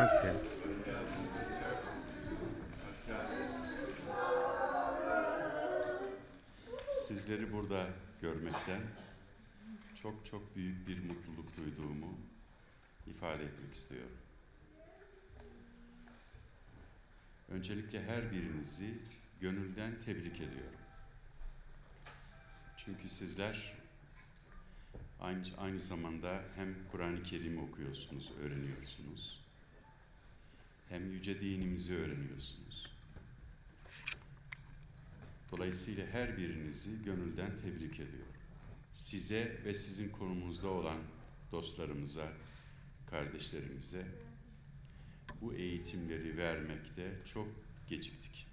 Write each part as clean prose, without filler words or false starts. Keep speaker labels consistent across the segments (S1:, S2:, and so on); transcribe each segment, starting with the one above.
S1: Danke.
S2: Sizleri burada görmekten çok çok büyük bir mutluluk duyduğumu ifade etmek istiyorum. Öncelikle her birinizi gönülden tebrik ediyorum. Çünkü sizler aynı zamanda hem Kur'an-ı Kerim okuyorsunuz, öğreniyorsunuz, hem yüce dinimizi öğreniyorsunuz. Dolayısıyla her birinizi gönülden tebrik ediyorum. Size ve sizin konumunuzda olan dostlarımıza, kardeşlerimize bu eğitimleri vermekte çok geciktik.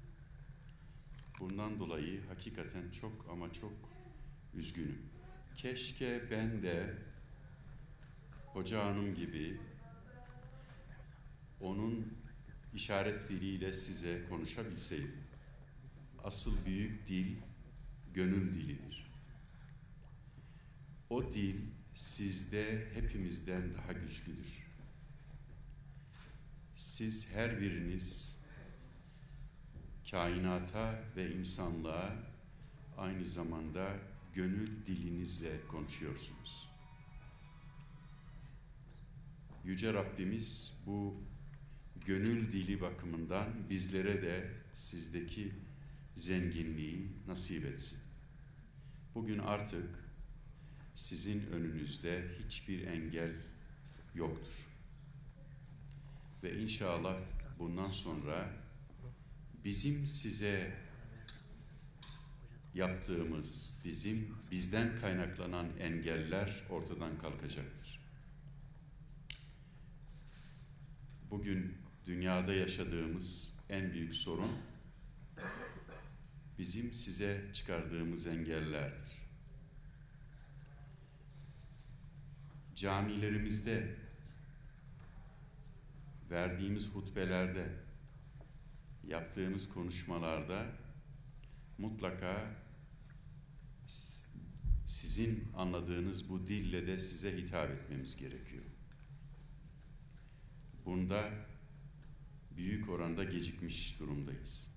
S2: Bundan dolayı hakikaten çok ama çok üzgünüm. Keşke ben de Hoca Hanım gibi onun işaret diliyle size konuşabilseydim. Asıl büyük dil gönül dilidir. O dil sizde hepimizden daha güçlüdür. Siz her biriniz kainata ve insanlığa aynı zamanda gönül dilinizle konuşuyorsunuz. Yüce Rabbimiz bu gönül dili bakımından bizlere de sizdeki zenginliği nasip etsin. Bugün artık sizin önünüzde hiçbir engel yoktur. Ve inşallah bundan sonra bizim size yaptığımız, bizden kaynaklanan engeller ortadan kalkacaktır. Bugün dünyada yaşadığımız en büyük sorun bizim size çıkardığımız engellerdir. Camilerimizde, verdiğimiz hutbelerde, yaptığımız konuşmalarda mutlaka sizin anladığınız bu dille de size hitap etmemiz gerekiyor. Bunda büyük oranda gecikmiş durumdayız.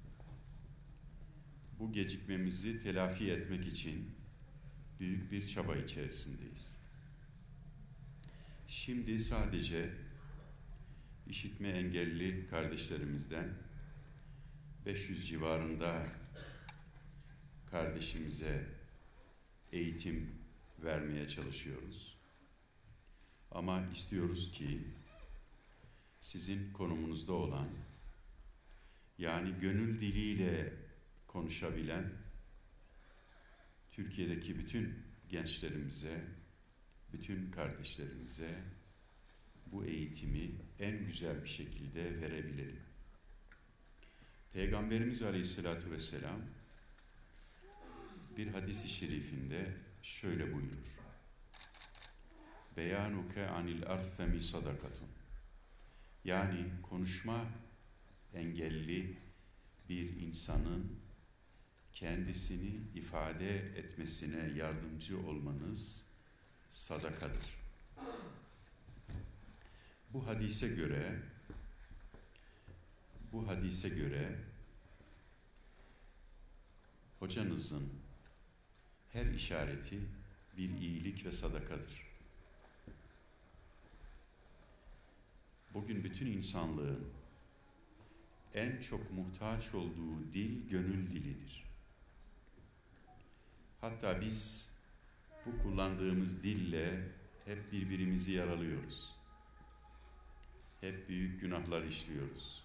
S2: Bu gecikmemizi telafi etmek için büyük bir çaba içerisindeyiz. Şimdi sadece işitme engelli kardeşlerimizden 500 civarında kardeşimize eğitim vermeye çalışıyoruz. Ama istiyoruz ki sizin konumunuzda olan, yani gönül diliyle konuşabilen Türkiye'deki bütün gençlerimize, bütün kardeşlerimize bu eğitimi en güzel bir şekilde verebilelim. Peygamberimiz Aleyhisselatü Vesselam bir hadis-i şerifinde şöyle buyurur: "Beyanuke anil arfemi sadakatun." Yani konuşma engelli bir insanın kendisini ifade etmesine yardımcı olmanız sadakadır. Bu hadise göre hocanızın her işareti bir iyilik ve sadakadır. Bugün bütün insanlığın en çok muhtaç olduğu dil gönül dilidir. Hatta biz bu kullandığımız dille hep birbirimizi yaralıyoruz. Hep büyük günahlar işliyoruz.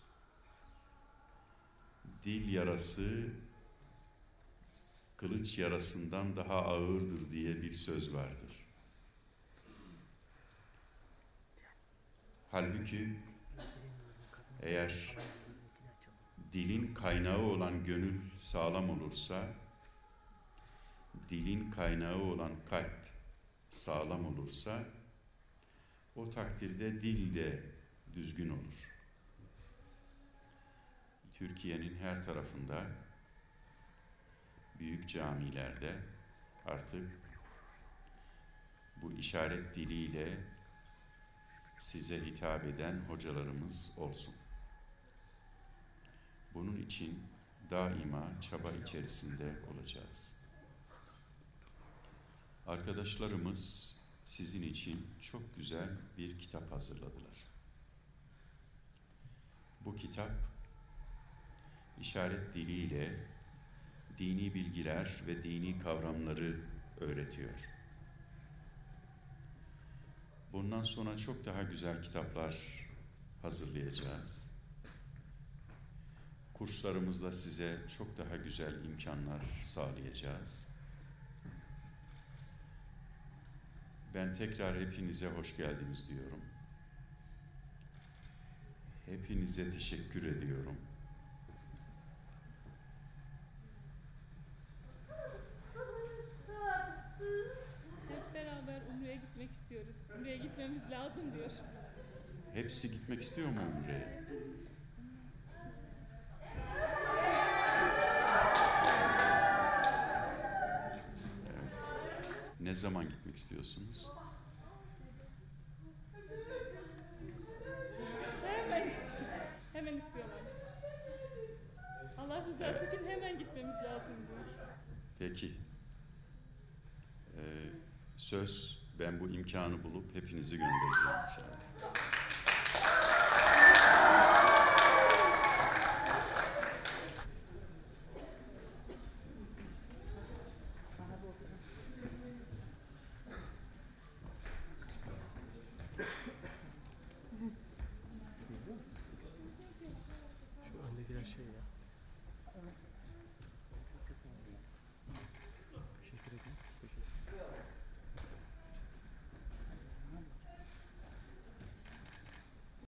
S2: Dil yarası kılıç yarasından daha ağırdır diye bir söz vardır. Halbuki eğer dilin kaynağı olan gönül sağlam olursa, dilin kaynağı olan kalp sağlam olursa, o takdirde dil de düzgün olur. Türkiye'nin her tarafında, büyük camilerde artık bu işaret diliyle size hitap eden hocalarımız olsun. Bunun için daima çaba içerisinde olacağız. Arkadaşlarımız sizin için çok güzel bir kitap hazırladılar. Bu kitap işaret diliyle dini bilgiler ve dini kavramları öğretiyor. Bundan sonra çok daha güzel kitaplar hazırlayacağız. Kurslarımızda size çok daha güzel imkanlar sağlayacağız. Ben tekrar hepinize hoş geldiniz diyorum. Hepinize teşekkür ediyorum.
S1: Hep beraber Umre'ye gitmek istiyoruz. Umre'ye gitmemiz lazım diyor.
S2: Hepsi gitmek istiyor mu Umre'ye? Ne zaman gitmek istiyorsunuz?
S1: Hemen istiyorlar. Allah rızası için hemen gitmemiz lazım diyor.
S2: Peki. Söz, ben bu imkanı bulup hepinizi göndereceğim inşallah.